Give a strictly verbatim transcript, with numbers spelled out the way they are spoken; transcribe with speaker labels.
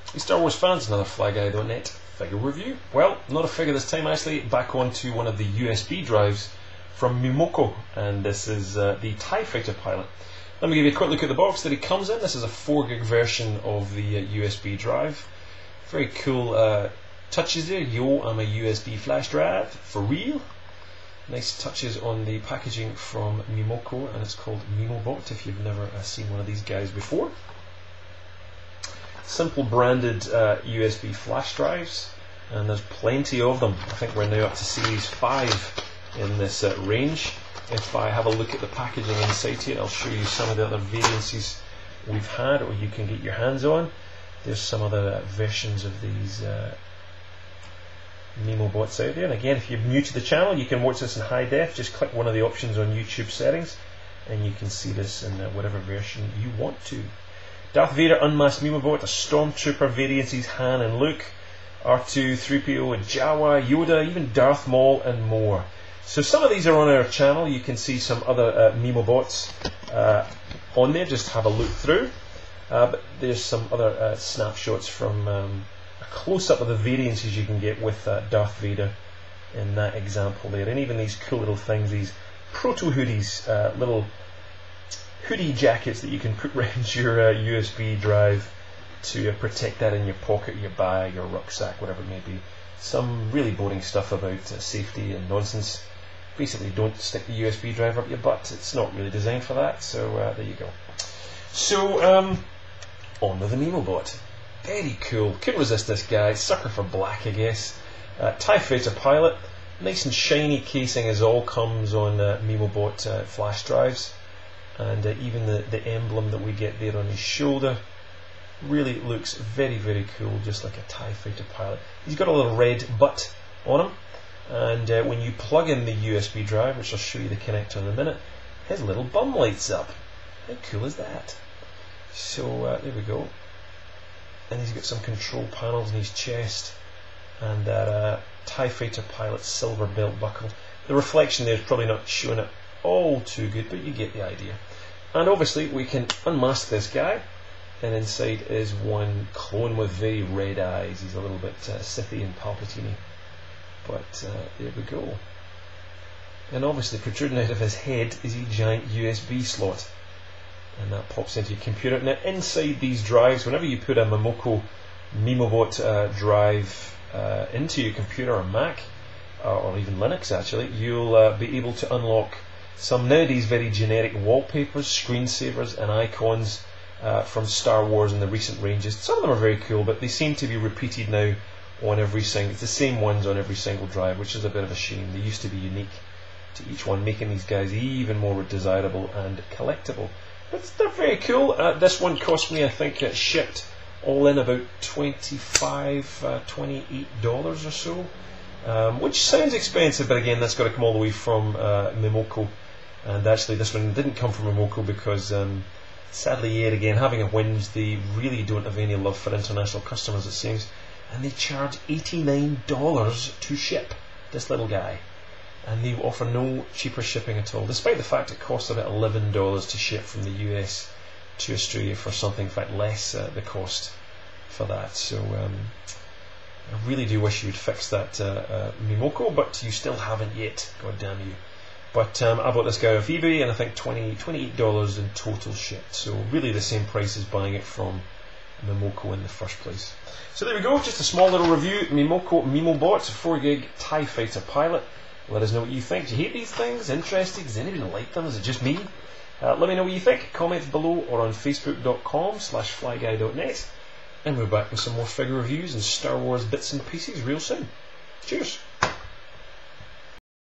Speaker 1: Hey Star Wars fans, another fly guy dot net figure review. Well, not a figure this time actually, back onto one of the U S B drives from Mimoco, and this is uh, the TIE Fighter Pilot. Let me give you a quick look at the box that it comes in. This is a four gig version of the uh, U S B drive. Very cool uh, touches there. Yo, I'm a U S B flash drive, for real. Nice touches on the packaging from Mimoco, and it's called Mimobot if you've never uh, seen one of these guys before. Simple branded uh, U S B flash drives, and there's plenty of them. I think we're now up to series five in this uh, range. If I have a look at the packaging inside here, I'll show you some of the other variances we've had, or you can get your hands on. There's some other versions of these uh, Mimobots out there, and again, if you're new to the channel, you can watch this in high def. Just click one of the options on YouTube settings and you can see this in uh, whatever version you want to. Darth Vader Unmasked Mimobot, a Stormtrooper variances Han and Luke, R two, three P O, Jawa, Yoda, even Darth Maul and more. So some of these are on our channel. You can see some other uh, Mimobots uh, on there, just have a look through. Uh, but there's some other uh, snapshots from um, a close-up of the variances you can get with uh, Darth Vader in that example there. And even these cool little things, these proto-hoodies, uh, little hoodie jackets that you can put around your uh, U S B drive to uh, protect that in your pocket, your bag, your rucksack, whatever it may be. Some really boring stuff about uh, safety and nonsense. Basically, don't stick the U S B drive up your butt. It's not really designed for that, so uh, there you go. So, um, on with the Mimobot. Very cool. Couldn't resist this guy. Sucker for black, I guess. Uh, TIE Fighter Pilot. Nice and shiny casing as all comes on uh, Mimobot uh, flash drives. And uh, even the, the emblem that we get there on his shoulder really looks very, very cool, just like a TIE Fighter Pilot. He's got a little red butt on him, and uh, when you plug in the U S B drive, which I'll show you the connector in a minute, his little bum lights up. How cool is that? So uh, there we go. And he's got some control panels in his chest, and that uh, TIE Fighter Pilot silver belt buckle. The reflection there is probably not showing it all too good, but you get the idea. And obviously we can unmask this guy, and inside is one clone with very red eyes. He's a little bit uh, Sithy and Palpatine, but uh, there we go. And obviously protruding out of his head is a giant U S B slot, and that pops into your computer. Now inside these drives, whenever you put a Mimoco Mimobot uh, drive uh, into your computer or Mac, uh, or even Linux actually, you'll uh, be able to unlock some nowadays very generic wallpapers, screensavers and icons uh, from Star Wars in the recent ranges. Some of them are very cool, but they seem to be repeated now on every single, it's the same ones on every single drive, which is a bit of a shame. They used to be unique to each one, making these guys even more desirable and collectible. But they're very cool. Uh, this one cost me, I think it shipped all in about twenty-five dollars, uh, twenty-eight dollars or so, um, which sounds expensive, but again, that's got to come all the way from uh, Mimoco. And actually this one didn't come from Mimoco because um, sadly yet again, having a whinge, they really don't have any love for international customers, it seems, and they charge eighty-nine dollars to ship this little guy, and they offer no cheaper shipping at all, despite the fact it costs about eleven dollars to ship from the U S to Australia for something in fact less uh, the cost for that. So um, I really do wish you'd fix that uh, uh, Mimoco, but you still haven't yet, god damn you. But um, I bought this guy off eBay, and I think twenty, twenty-eight dollars in total shipped. So really the same price as buying it from Mimoco in the first place. So there we go, just a small little review. Mimoco Mimobot, four gig TIE Fighter Pilot. Let us know what you think. Do you hate these things? Interested? Does anybody like them? Is it just me? Uh, let me know what you think. Comment below or on facebook dot com slash fly guy dot net. And we're back with some more figure reviews and Star Wars bits and pieces real soon. Cheers!